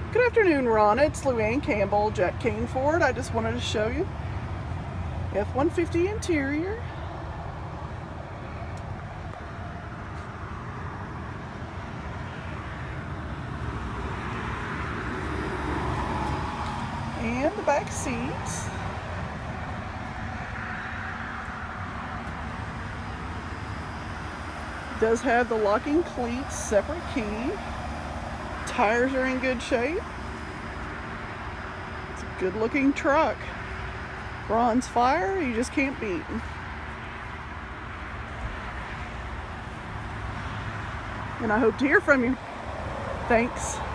Good afternoon, Ronna. It's Luann Campbell, Jack Kane Ford. I just wanted to show you F-150 interior. And the back seats. It does have the locking cleats, separate key. Tires are in good shape. It's a good looking truck. Bronze fire, you just can't beat. And I hope to hear from you. Thanks.